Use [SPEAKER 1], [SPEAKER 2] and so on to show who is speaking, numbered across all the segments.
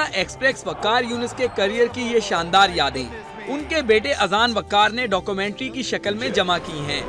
[SPEAKER 1] Express वकार यूनुस के career की ये शानदार यादें उनके बेटे अजान वकार ने डॉक्यूमेंट्री की शक्ल में जमा की हैं।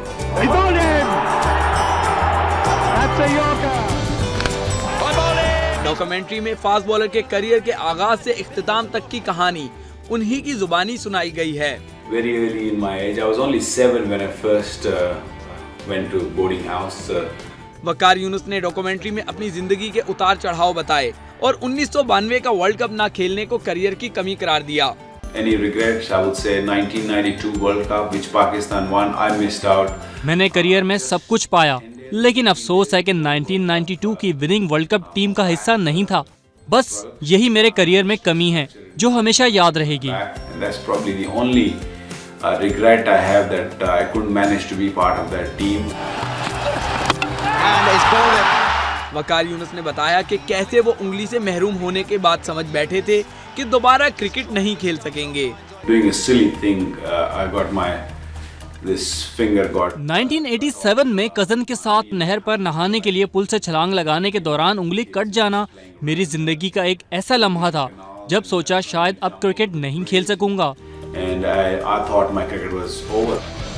[SPEAKER 1] डॉक्यूमेंट्री में फास्ट बॉलर के करियर के आगाज से इख्तिताम तक की कहानी उन्हीं की जुबानी सुनाई गई है।
[SPEAKER 2] Very early in my age, I was only 7 when I first went to boarding house.
[SPEAKER 1] वकार यूनुस ने डॉक्यूमेंट्री में अपनी जिंदगी के उतार चढ़ाव बताए और 1992 का वर्ल्ड कप ना खेलने को करियर की कमी करार दिया।
[SPEAKER 2] Any regrets? I would say 1992 World Cup, which Pakistan won, I missed out.
[SPEAKER 3] मैंने करियर में सब कुछ पाया, लेकिन अफसोस है कि 1992 की विनिंग वर्ल्ड कप टीम का हिस्सा नहीं था। बस यही मेरे करियर में कमी है जो हमेशा याद रहेगी।
[SPEAKER 2] And that's probably the only regret I have, that I couldn't manage to be part of that team.
[SPEAKER 1] वकार यूनुस ने बताया कि कैसे वो उंगली से महरूम होने के बाद समझ बैठे थे कि दोबारा क्रिकेट नहीं खेल सकेंगे।
[SPEAKER 2] Doing a silly thing, I got this finger got.
[SPEAKER 3] 1987 में कजन के साथ नहर पर नहाने के लिए पुल से छलांग लगाने के दौरान उंगली कट जाना मेरी जिंदगी का एक ऐसा लम्हा था जब सोचा शायद अब क्रिकेट नहीं खेल सकूंगा।
[SPEAKER 2] And I thought my cricket was over.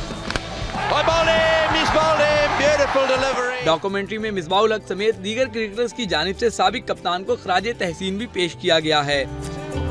[SPEAKER 1] Documentary में मिसबाहुल हक समेत दीगर क्रिकेटर्स की जानिब से साबिक कप्तान को खराजे तहसीन भी पेश किया गया है।